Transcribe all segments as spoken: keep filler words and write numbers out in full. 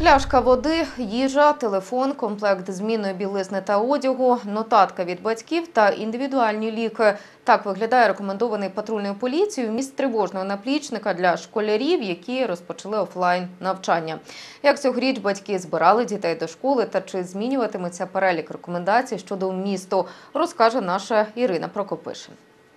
Пляшка води, їжа, телефон, комплект змінної білизни та одягу, нотатка від батьків та індивідуальні ліки. Так виглядає рекомендований патрульною поліцією вміст тривожного наплічника для школярів, які розпочали офлайн навчання. Як цьогоріч батьки збирали дітей до школи та чи змінюватиметься перелік рекомендацій щодо вмісту, розкаже наша Ірина Прокопишин.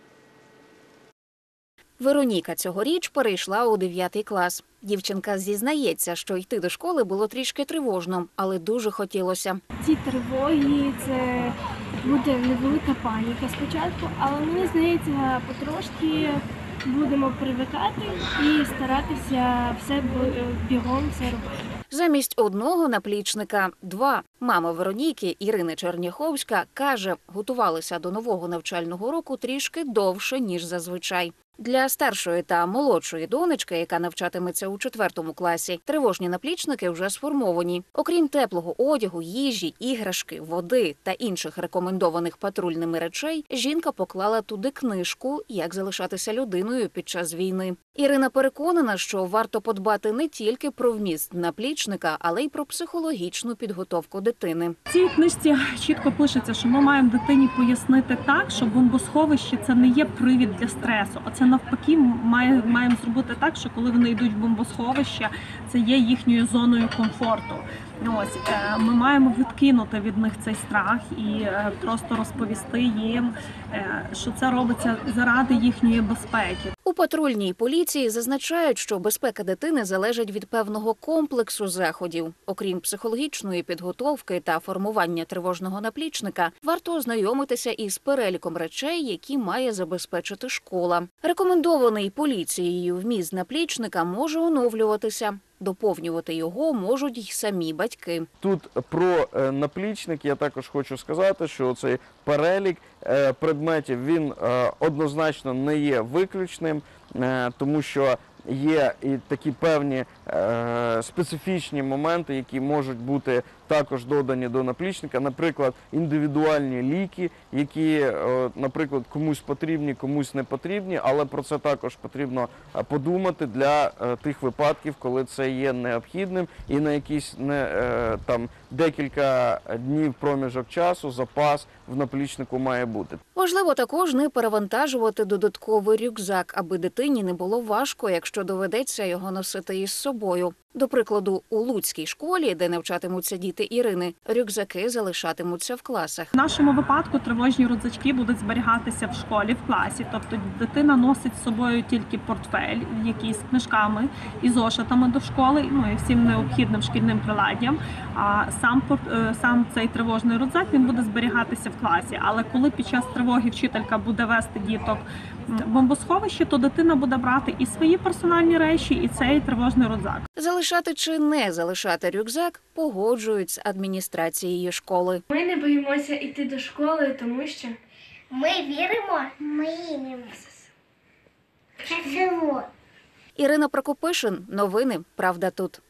Вероніка цьогоріч перейшла у дев'ятий клас. Дівчинка зізнається, що йти до школи було трішки тривожно, але дуже хотілося. Ці тривоги – це буде невелика паніка спочатку, але мені здається, потрошки будемо привикати і старатися все бігом все робити. Замість одного наплічника – два. Мама Вероніки, Ірина Черняховська, каже, готувалися до нового навчального року трішки довше, ніж зазвичай. Для старшої та молодшої донечки, яка навчатиметься у четвертому класі, тривожні наплічники вже сформовані. Окрім теплого одягу, їжі, іграшки, води та інших рекомендованих патрульними речей, жінка поклала туди книжку «Як залишатися людиною під час війни». Ірина переконана, що варто подбати не тільки про вміст наплічника, але й про психологічну підготовку дитини. В цій книжці чітко пишеться, що ми маємо дитині пояснити так, що бомбосховище – це не є привід для стресу, а це навпаки має, маємо зробити так, що коли вони йдуть в бомбосховище, це є їхньою зоною комфорту. Ось, ми маємо відкинути від них цей страх і просто розповісти їм, що це робиться заради їхньої безпеки. У патрульній поліції зазначають, що безпека дитини залежить від певного комплексу заходів. Окрім психологічної підготовки та формування тривожного наплічника, варто ознайомитися із переліком речей, які має забезпечити школа. Рекомендований поліцією вміст наплічника може оновлюватися. Доповнювати його можуть й самі батьки. Тут про наплічник я також хочу сказати, що цей перелік предметів, він однозначно не є виключним, тому що є і такі певні е, специфічні моменти, які можуть бути також додані до наплічника. Наприклад, індивідуальні ліки, які, е, наприклад, комусь потрібні, комусь не потрібні, але про це також потрібно подумати для е, тих випадків, коли це є необхідним і на якісь не, е, там, декілька днів проміжок часу запас в наплічнику має бути. Важливо також не перевантажувати додатковий рюкзак, аби дитині не було важко, якщо доведеться його носити із собою. До прикладу, у Луцькій школі, де навчатимуться діти Ірини, рюкзаки залишатимуться в класах. В нашому випадку тривожні рюкзачки будуть зберігатися в школі, в класі. Тобто дитина носить з собою тільки портфель, який з книжками і зошитами до школи, ну і всім необхідним шкільним приладдям. А сам, сам цей тривожний рюкзак, він буде зберігатися в класі. Але коли під час тривоги вчителька буде вести діток в бомбосховище, то дитина буде брати і свої персональні речі, і цей тривожний рюкзак. Залишати чи не залишати рюкзак погоджують з адміністрацією школи. Ми не боїмося йти до школи, тому що ми віримо, ми віримо. Це село. Ірина Прокопишин. Новини. Правда тут.